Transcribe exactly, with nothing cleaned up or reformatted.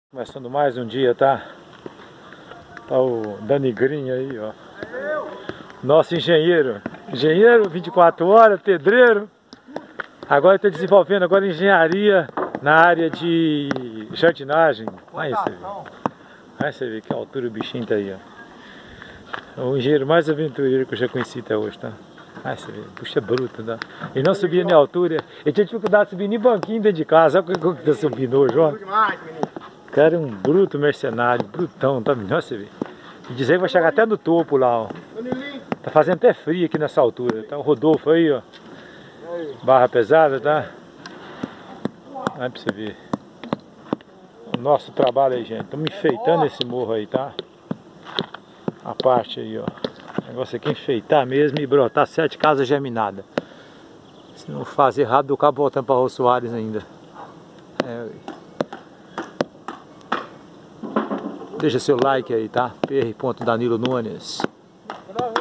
Começando mais um dia, tá? Tá o Danigrinho aí, ó. Nosso engenheiro. Engenheiro, vinte e quatro horas, pedreiro. Agora está desenvolvendo agora engenharia na área de jardinagem. Aí você vê. Aí você vê que altura o bichinho tá aí, ó. O engenheiro mais aventureiro que eu já conheci até hoje, tá? Aí você vê, puxa bruto, tá? Ele não subia nem altura. Ele tinha dificuldade de subir nem banquinho dentro de casa. Olha como que tá subindo hoje, ó. O cara é um bruto mercenário, brutão, tá? Nossa, você vê. E dizer que vai chegar até no topo lá, ó. Tá fazendo até frio aqui nessa altura. Tá o Rodolfo aí, ó. Barra pesada, tá? Aí pra você ver. O nosso trabalho aí, gente. Estamos enfeitando esse morro aí, tá? A parte aí, ó. O negócio aqui é enfeitar mesmo e brotar sete casas germinadas. Se não fazer errado, o cabo voltando pra Rô Soares ainda. É. Deixa seu like aí, tá? P R ponto Danilo Nunes.